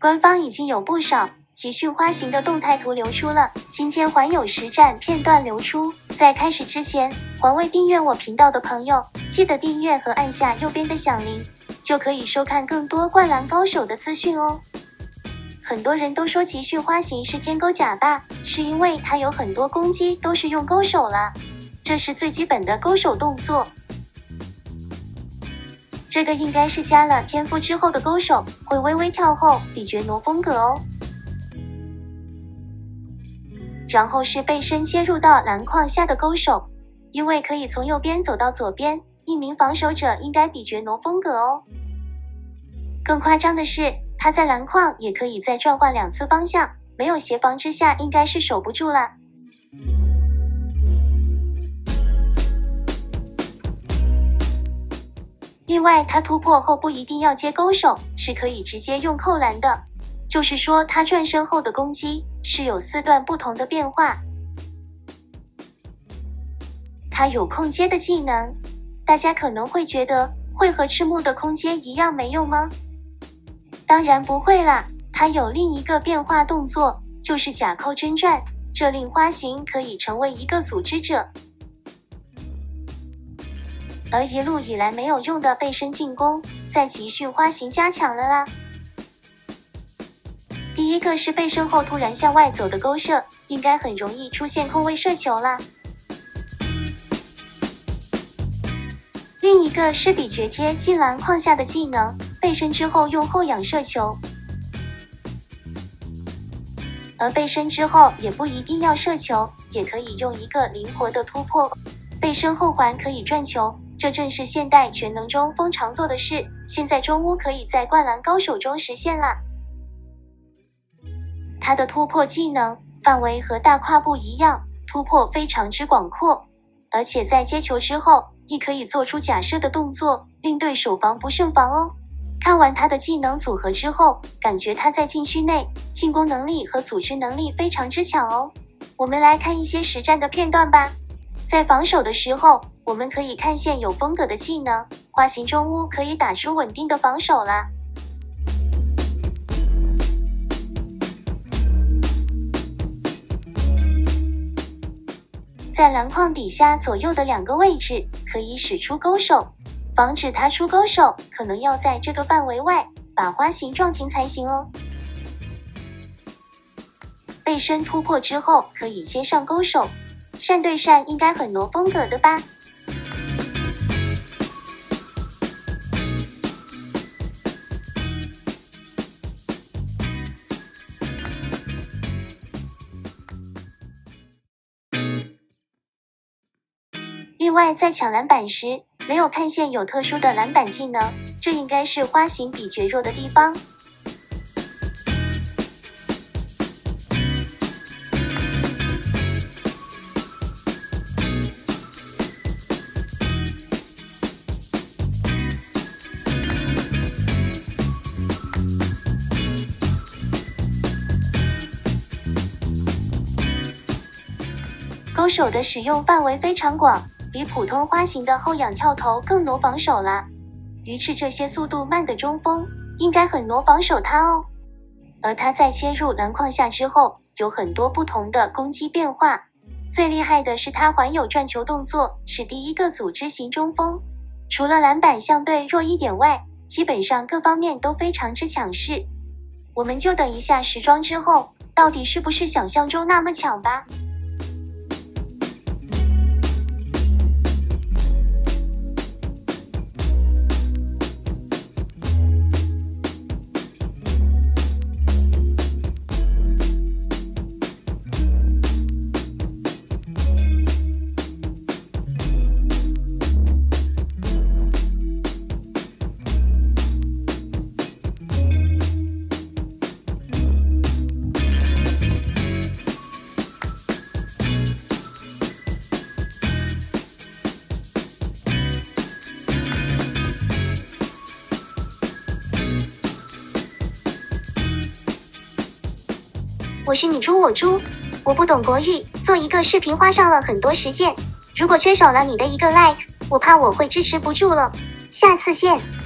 官方已经有不少集训花型的动态图流出了，今天还有实战片段流出。在开始之前，还未订阅我频道的朋友，记得订阅和按下右边的响铃，就可以收看更多灌篮高手的资讯哦。很多人都说集训花型是天勾假发，是因为它有很多攻击都是用勾手啦，这是最基本的勾手动作。这个应该是加了天赋之后的勾手，会微微跳后，比绝挪风格哦。然后是背身切入到篮筐下的勾手，因为可以从右边走到左边，一名防守者应该比绝挪风格哦。更夸张的是，他在篮筐也可以再转换2次方向，没有协防之下应该是守不住啦。另外，他突破后不一定要接勾手，是可以直接用扣篮的，就是说他转身后的攻击是有4段不同的变化。他有空接的技能，大家可能会觉得会和赤木的空接一样没用吗？当然不会啦，他有另一个变化动作，就是假扣真转，这令花形可以成为一个组织者。而一路以来没有用的背身进攻，在集训花形加强了啦。第一个是背身后突然向外走的勾射，应该很容易出现空位射球啦。另一个是比绝贴进篮筐下的技能，背身之后用后仰射球。而背身之后也不一定要射球，也可以用一个灵活的突破，背身后环可以转球。这正是现代全能中锋常做的事，现在中乌可以在灌篮高手中实现啦。他的突破技能范围和大跨步一样，突破非常之广阔，而且在接球之后亦可以做出假射的动作，令对手防不胜防哦。看完他的技能组合之后，感觉他在禁区内进攻能力和组织能力非常之强哦。我们来看一些实战的片段吧。在防守的时候，我们可以看现有风格的技能，花形中乌可以打出稳定的防守啦。在篮筐底下左右的2个位置可以使出勾手，防止他出勾手，可能要在这个范围外把花形撞停才行哦。背身突破之后可以接上勾手，扇对扇应该很挪风格的吧。另外，在抢篮板时，没有看见有特殊的篮板技能，这应该是花形比绝弱的地方。勾手的使用范围非常广，比普通花形的后仰跳投更挪防守啦。鱼翅这些速度慢的中锋应该很挪防守他哦。而他在切入篮筐下之后，有很多不同的攻击变化，最厉害的是他环有转球动作，是第一个组织型中锋。除了篮板相对弱一点外，基本上各方面都非常之强势。我们就等一下时装之后，到底是不是想象中那么强吧。我是你猪我猪，我不懂国语，做一个视频花上了很多时间，如果缺少了你的一个 like， 我怕我会支持不住了，下次见。